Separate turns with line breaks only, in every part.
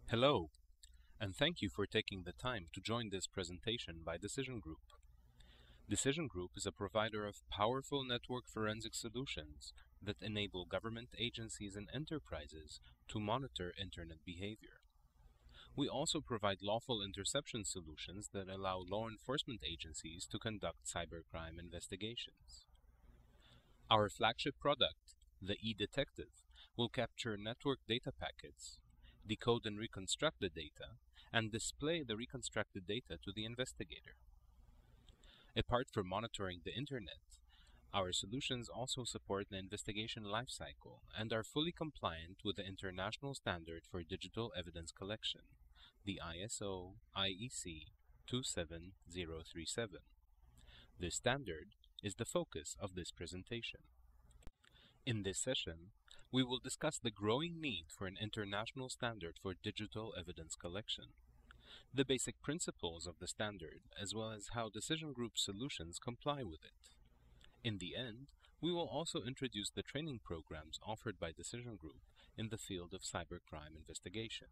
Hello, and thank you for taking the time to join this presentation by Decision Group. Decision Group is a provider of powerful network forensic solutions that enable government agencies and enterprises to monitor Internet behavior. We also provide lawful interception solutions that allow law enforcement agencies to conduct cybercrime investigations. Our flagship product, the eDetective, will capture network data packets, decode and reconstruct the data, and display the reconstructed data to the investigator. Apart from monitoring the Internet, our solutions also support the investigation lifecycle and are fully compliant with the international standard for digital evidence collection, the ISO27037. This standard is the focus of this presentation. In this session, we will discuss the growing need for an international standard for digital evidence collection, the basic principles of the standard, as well as how Decision Group solutions comply with it. In the end, we will also introduce the training programs offered by Decision Group in the field of cybercrime investigation.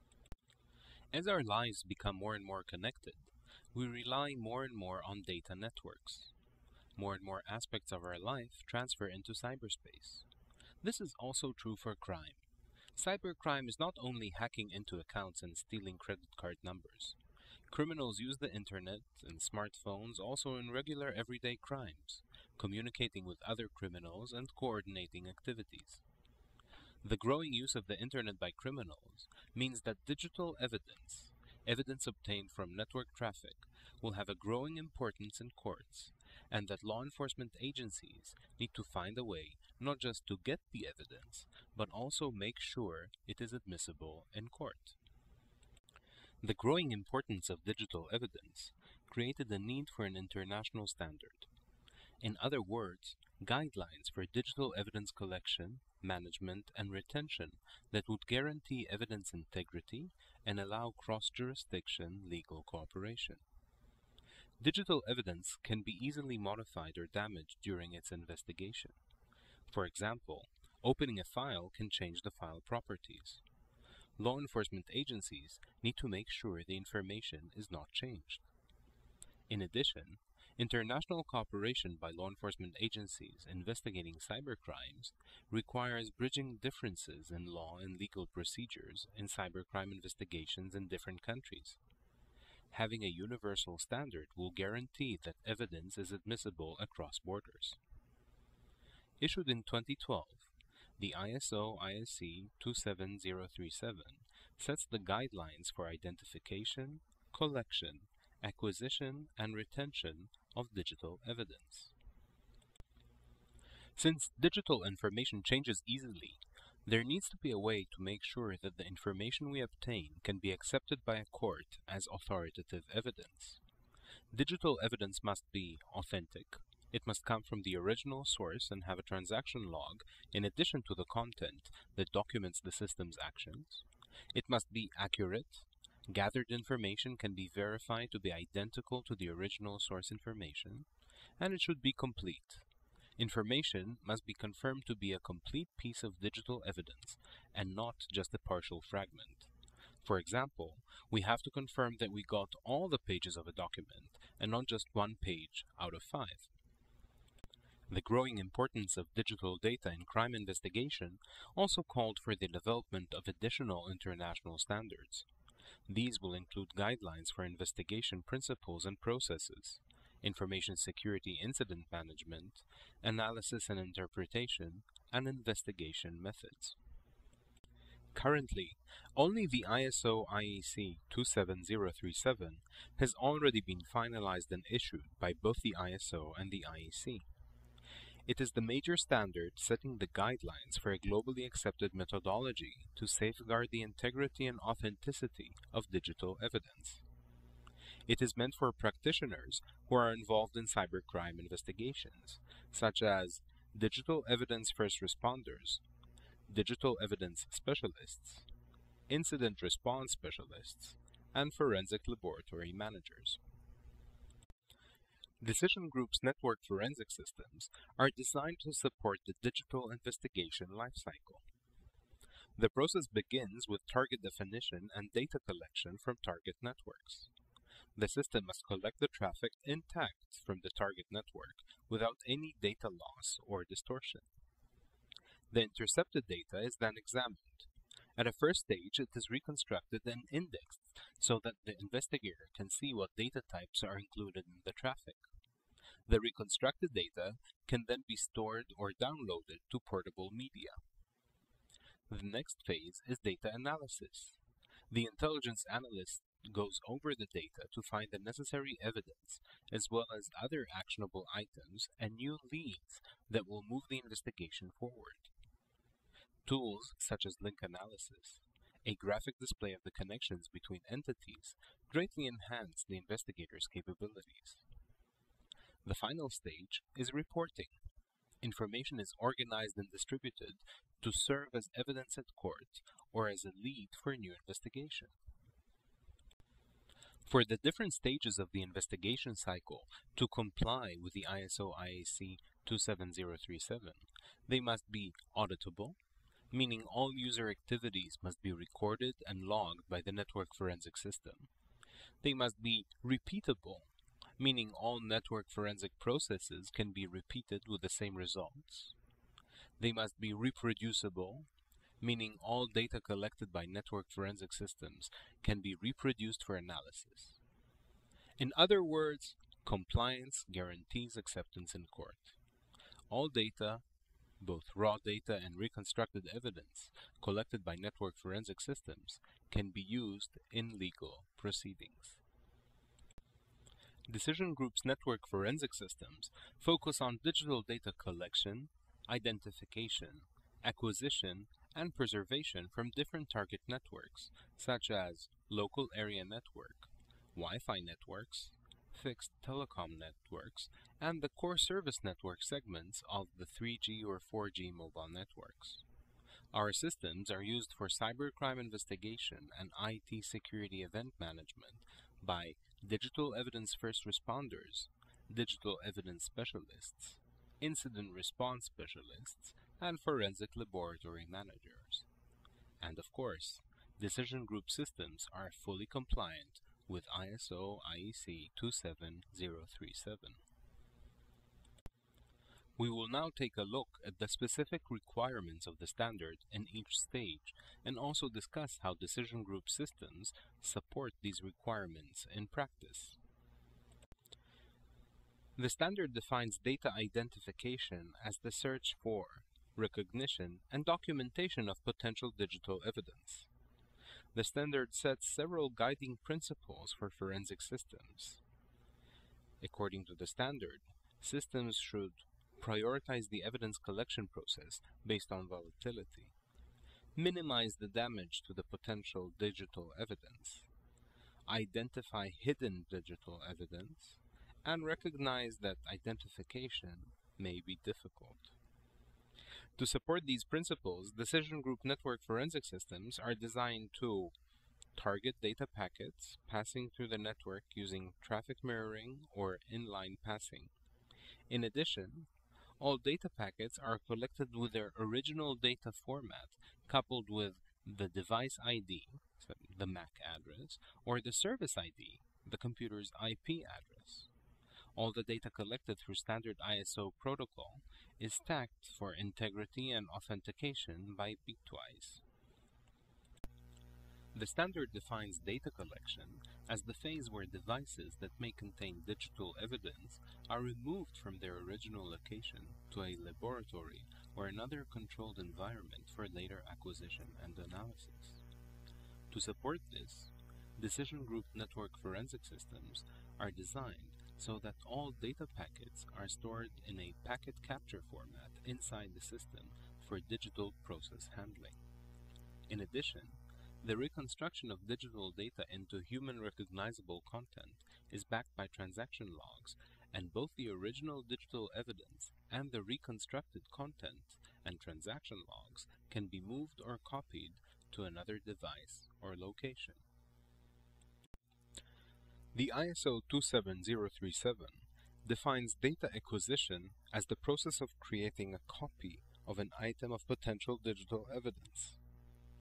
As our lives become more and more connected, we rely more and more on data networks. More and more aspects of our life transfer into cyberspace. This is also true for crime. Cybercrime is not only hacking into accounts and stealing credit card numbers. Criminals use the internet and smartphones also in regular everyday crimes, communicating with other criminals and coordinating activities. The growing use of the internet by criminals means that digital evidence obtained from network traffic, will have a growing importance in courts, and that law enforcement agencies need to find a way not just to get the evidence, but also make sure it is admissible in court. The growing importance of digital evidence created the need for an international standard. In other words, guidelines for digital evidence collection, management, and retention that would guarantee evidence integrity and allow cross-jurisdiction legal cooperation. Digital evidence can be easily modified or damaged during its investigation. For example, opening a file can change the file properties. Law enforcement agencies need to make sure the information is not changed. In addition, international cooperation by law enforcement agencies investigating cybercrimes requires bridging differences in law and legal procedures in cybercrime investigations in different countries. Having a universal standard will guarantee that evidence is admissible across borders. Issued in 2012, the ISO/IEC 27037 sets the guidelines for identification, collection, acquisition, and retention of digital evidence. Since digital information changes easily, there needs to be a way to make sure that the information we obtain can be accepted by a court as authoritative evidence. Digital evidence must be authentic. It must come from the original source and have a transaction log in addition to the content that documents the system's actions. It must be accurate. Gathered information can be verified to be identical to the original source information, and it should be complete. Information must be confirmed to be a complete piece of digital evidence and not just a partial fragment. For example, we have to confirm that we got all the pages of a document and not just one page out of 5. The growing importance of digital data in crime investigation also called for the development of additional international standards. These will include guidelines for investigation principles and processes, information security incident management, analysis and interpretation, and investigation methods. Currently, only the ISO/IEC 27037 has already been finalized and issued by both the ISO and the IEC. It is the major standard setting the guidelines for a globally accepted methodology to safeguard the integrity and authenticity of digital evidence. It is meant for practitioners who are involved in cybercrime investigations, such as digital evidence first responders, digital evidence specialists, incident response specialists, and forensic laboratory managers. Decision Group's network forensic systems are designed to support the digital investigation lifecycle. The process begins with target definition and data collection from target networks. The system must collect the traffic intact from the target network without any data loss or distortion. The intercepted data is then examined. At a first stage, it is reconstructed and indexed so that the investigator can see what data types are included in the traffic. The reconstructed data can then be stored or downloaded to portable media. The next phase is data analysis. The intelligence analyst goes over the data to find the necessary evidence, as well as other actionable items and new leads that will move the investigation forward. Tools such as link analysis, a graphic display of the connections between entities, greatly enhance the investigator's capabilities. The final stage is reporting. Information is organized and distributed to serve as evidence at court or as a lead for a new investigation. For the different stages of the investigation cycle to comply with the ISO/IEC 27037, they must be auditable, meaning all user activities must be recorded and logged by the network forensic system. They must be repeatable, meaning all network forensic processes can be repeated with the same results. They must be reproducible, meaning all data collected by network forensic systems can be reproduced for analysis. In other words, compliance guarantees acceptance in court. All data, both raw data and reconstructed evidence collected by network forensic systems, can be used in legal proceedings. Decision Group's network forensic systems focus on digital data collection, identification, acquisition, and preservation from different target networks, such as local area network, Wi-Fi networks, fixed telecom networks, and the core service network segments of the 3G or 4G mobile networks. Our systems are used for cybercrime investigation and IT security event management by digital evidence first responders, digital evidence specialists, incident response specialists, and forensic laboratory managers. And of course, Decision Group systems are fully compliant with ISO/IEC 27037. We will now take a look at the specific requirements of the standard in each stage and also discuss how Decision Group systems support these requirements in practice. The standard defines data identification as the search for, recognition, and documentation of potential digital evidence. The standard sets several guiding principles for forensic systems. According to the standard, systems should prioritize the evidence collection process based on volatility, minimize the damage to the potential digital evidence, identify hidden digital evidence, and recognize that identification may be difficult. To support these principles, Decision Group network forensic systems are designed to target data packets passing through the network using traffic mirroring or inline passing. In addition, all data packets are collected with their original data format coupled with the device ID, so the MAC address, or the service ID, the computer's IP address. All the data collected through standard ISO protocol is tagged for integrity and authentication by bitwise. The standard defines data collection as the phase where devices that may contain digital evidence are removed from their original location to a laboratory or another controlled environment for later acquisition and analysis. To support this, Decision Group network forensic systems are designed so that all data packets are stored in a packet capture format inside the system for digital process handling. In addition, the reconstruction of digital data into human recognizable content is backed by transaction logs, and both the original digital evidence and the reconstructed content and transaction logs can be moved or copied to another device or location. The ISO 27037 defines data acquisition as the process of creating a copy of an item of potential digital evidence.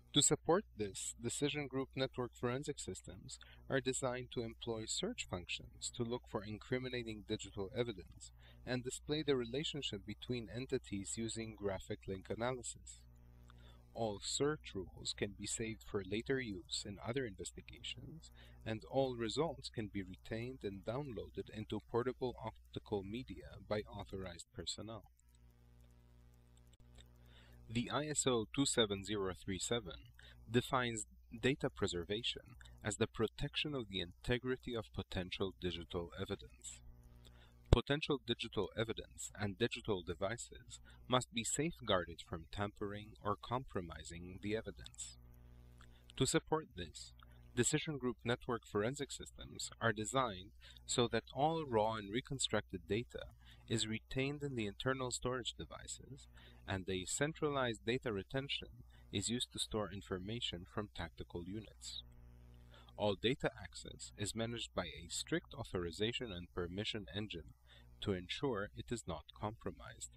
To support this, decision group network forensic systems are designed to employ search functions to look for incriminating digital evidence and display the relationship between entities using graphic link analysis. All search rules can be saved for later use in other investigations, and all results can be retained and downloaded into portable optical media by authorized personnel. The ISO27037 defines data preservation as the protection of the integrity of potential digital evidence. Potential digital evidence and digital devices must be safeguarded from tampering or compromising the evidence. To support this, decision group network forensic systems are designed so that all raw and reconstructed data is retained in the internal storage devices, and a centralized data retention is used to store information from tactical units. All data access is managed by a strict authorization and permission engine to ensure it is not compromised.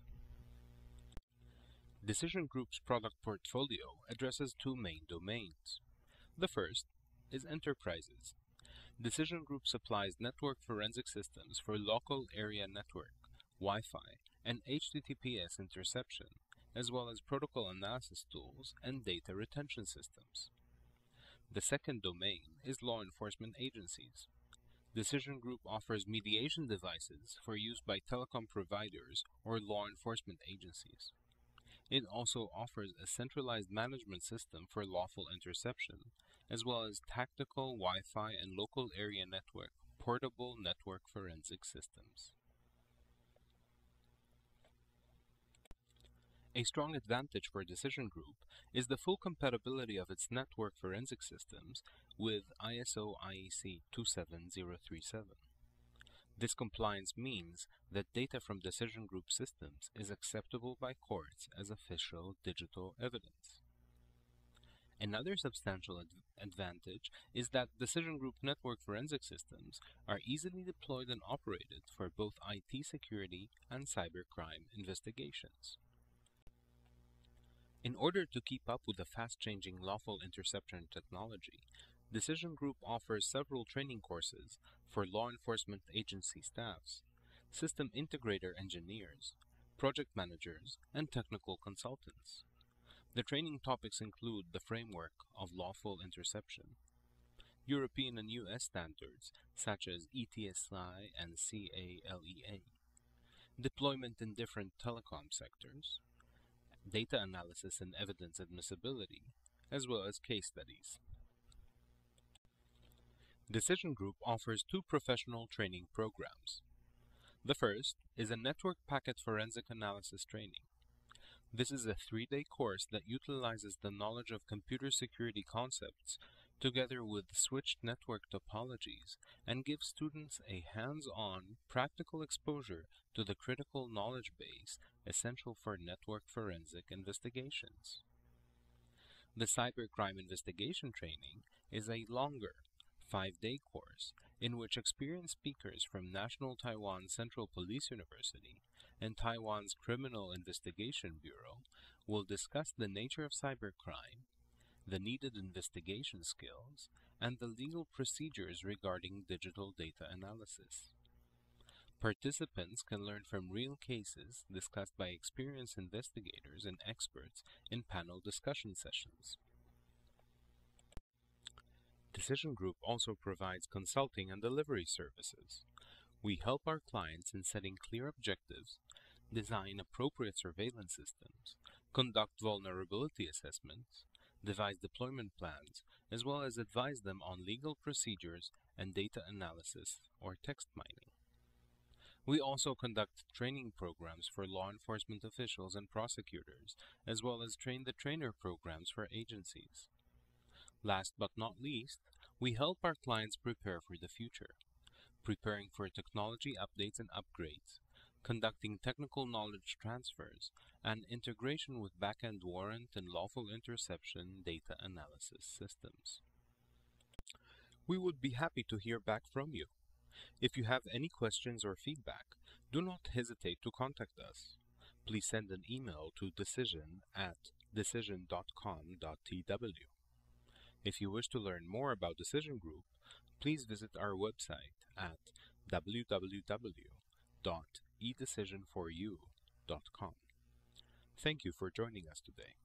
Decision Group's product portfolio addresses two main domains. The first is enterprises. Decision Group supplies network forensic systems for local area network, Wi-Fi, and HTTPS interception, as well as protocol analysis tools and data retention systems. The second domain is law enforcement agencies. Decision Group offers mediation devices for use by telecom providers or law enforcement agencies. It also offers a centralized management system for lawful interception, as well as tactical Wi-Fi and local area network portable network forensic systems. A strong advantage for Decision Group is the full compatibility of its network forensic systems with ISO IEC 27037. This compliance means that data from Decision Group systems is acceptable by courts as official digital evidence. Another substantial advantage is that Decision Group network forensic systems are easily deployed and operated for both IT security and cybercrime investigations. In order to keep up with the fast-changing lawful interception technology, Decision Group offers several training courses for law enforcement agency staffs, system integrator engineers, project managers, and technical consultants. The training topics include the framework of lawful interception, European and US standards such as ETSI and CALEA, deployment in different telecom sectors, data analysis and evidence admissibility, as well as case studies. Decision Group offers two professional training programs. The first is a network packet forensic analysis training. This is a 3-day course that utilizes the knowledge of computer security concepts together with switched network topologies and gives students a hands-on, practical exposure to the critical knowledge base essential for network forensic investigations. The Cybercrime investigation training is a longer, 5-day course in which experienced speakers from National Taiwan Central Police University and Taiwan's Criminal Investigation Bureau will discuss the nature of cybercrime, the needed investigation skills, and the legal procedures regarding digital data analysis. Participants can learn from real cases discussed by experienced investigators and experts in panel discussion sessions. Decision Group also provides consulting and delivery services. We help our clients in setting clear objectives, design appropriate surveillance systems, conduct vulnerability assessments, devise deployment plans, as well as advise them on legal procedures and data analysis or text mining. We also conduct training programs for law enforcement officials and prosecutors, as well as train-the-trainer programs for agencies. Last but not least, we help our clients prepare for the future, preparing for technology updates and upgrades, conducting technical knowledge transfers, and integration with back-end warrant and lawful interception data analysis systems. We would be happy to hear back from you. If you have any questions or feedback, do not hesitate to contact us. Please send an email to decision@ decision.com.tw. If you wish to learn more about Decision Group, please visit our website at www.edecisionforyou.com. Thank you for joining us today.